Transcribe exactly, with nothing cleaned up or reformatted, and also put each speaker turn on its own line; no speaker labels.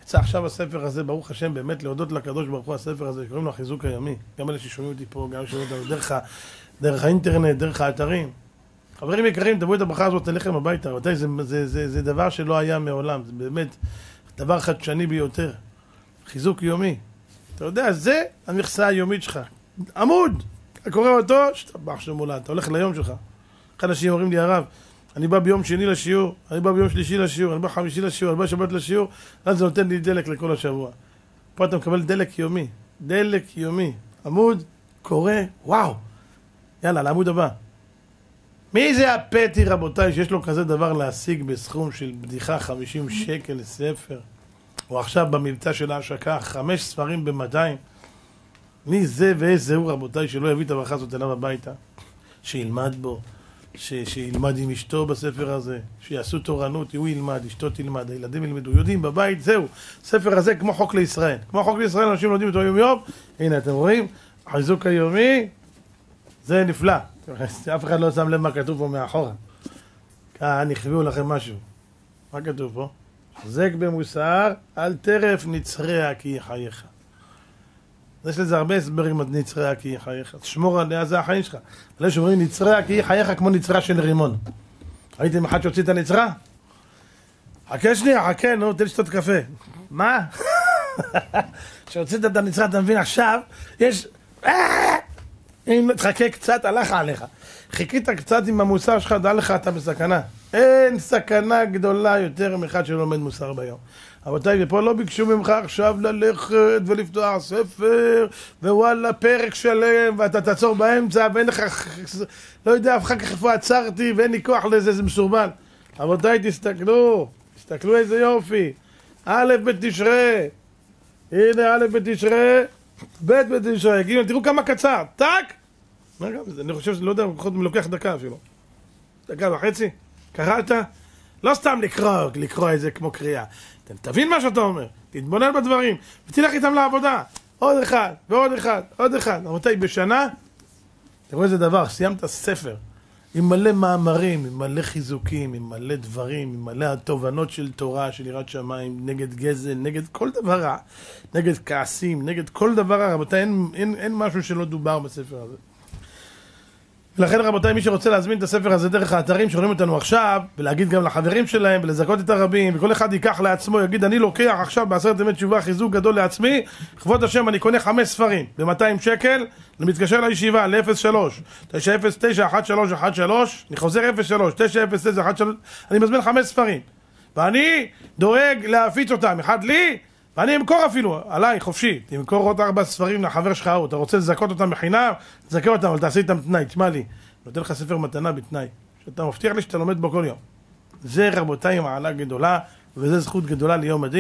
יצא עכשיו הספר הזה, ברוך השם, באמת להודות לקדוש ברוך הוא, הספר הזה, שקוראים לו החיזוק היומי. גם אלה ששומעים אותי פה, גם שומעים אותנו דרך, דרך האינטרנט, דרך האתרים. חברים יקרים, תבואו את הברכה הזאת אליכם הביתה. רבותיי, זה, זה, זה, זה דבר שלא היה מעולם. זה באמת דבר חדשני ביותר. חיזוק יומי. אתה יודע, זה המכסה היומית שלך. עמוד! אתה קורא אותו, שתבח שמולה. אתה הולך ליום שלך. אחד אנשים אומרים לי, הרב, אני בא ביום שני לשיעור, אני בא ביום שלישי לשיעור, אני בא חמישי לשיעור, אני בא שבת לשיעור, אז זה נותן לי דלק לכל השבוע. פה אתה מקבל דלק יומי. דלק יומי. עמוד, קורא, וואו. יאללה, לעמוד הבא. מי זה הפטי, רבותיי, שיש לו כזה דבר להשיג בסכום של בדיחה חמישים שקל לספר? או עכשיו במבצע של ההשקה, חמש ספרים ב-מאתיים. מי זה ואיזה הוא, רבותיי, שלא יביא את הברכה הזאת אליו הביתה? שילמד בו, ש- שילמד עם אשתו בספר הזה, שיעשו תורנות, הוא ילמד, אשתו תלמד, הילדים ילמדו, יודעים בבית, זהו. ספר הזה כמו חוק לישראל. כמו חוק לישראל, אנשים לומדים אותו יום יום. הנה, אתם רואים? החיזוק היומי, זה נפלא. אף אחד לא שם לב מה כתוב פה מאחורה. כאן יכביאו לכם משהו. מה כתוב פה? חזק במוסר, אל טרף נצרע כי יחייך. יש לזה הרבה הסברים עד נצרע כי יחייך. תשמור עליה, זה החיים שלך. אבל יש אומרים נצרע כי יחייך כמו נצרע של רימון. ראיתם אחד שהוציא את הנצרע? חכה שנייה, חכה, נו, תן לשתות קפה. מה? שהוצאת את הנצרע, אתה מבין עכשיו? יש... אם תחכה קצת, הלך עליך. חיכית קצת עם המוסר שלך, דע לך, אתה בסכנה. אין סכנה גדולה יותר מאחד שלומד מוסר ביום. רבותיי, ופה לא ביקשו ממך עכשיו ללכת ולפתוח ספר, ווואלה, פרק שלם, ואתה תעצור באמצע, ואין לך, לא יודע, אחר כך איפה עצרתי, ואין לי כוח לזה, זה מסורבל. רבותיי, תסתכלו, תסתכלו איזה יופי. א' בתשרי, הנה א' בתשרי, ב' בתשרי, תראו כמה קצר, טק! אני חושב שלא יודע, אני לוקח דקה אפילו. דקה וחצי, קראת? לא סתם לקרוא, לקרוא את זה כמו קריאה. תבין מה שאתה אומר, תתבונן בדברים, ותלך איתם לעבודה. עוד אחד, ועוד אחד, עוד אחד. רבותיי, בשנה, תראו איזה דבר, סיימת ספר, עם מלא מאמרים, עם מלא חיזוקים, עם מלא דברים, עם מלא התובנות של תורה, של יראת שמיים, נגד גזל, נגד כל דבר רע, נגד כעסים, נגד כל דבר רע. רבותיי, אין, אין, אין משהו שלא דובר בספר הזה. ולכן רבותיי, מי שרוצה להזמין את הספר הזה דרך האתרים שרואים אותנו עכשיו, ולהגיד גם לחברים שלהם, ולזכות את הרבים, וכל אחד ייקח לעצמו, יגיד אני לוקח עכשיו בעשרת ימי תשובה חיזוק גדול לעצמי, כבוד השם אני קונה חמש ספרים ב-מאתיים שקל, אני מתקשר לישיבה ל-אפס שלוש תשע אפס תשע אחת שלוש אחת שלוש, אני חוזר אפס שלוש תשע אפס תשע אחת שלוש, אני מזמין חמש ספרים, ואני דואג להפיץ אותם, אחד לי, ואני אמכור אפילו, עליי, חופשי. תמכור עוד ארבע ספרים לחבר שלך, אתה רוצה לזכות אותם בחינם, תזכה אותם, אבל תעשה איתם תנאי, תשמע לי. נותן לך ספר מתנה בתנאי, שאתה מבטיח לי שאתה לומד בו כל יום. זה רבותיי מעלה גדולה, וזה זכות גדולה ליום הדין.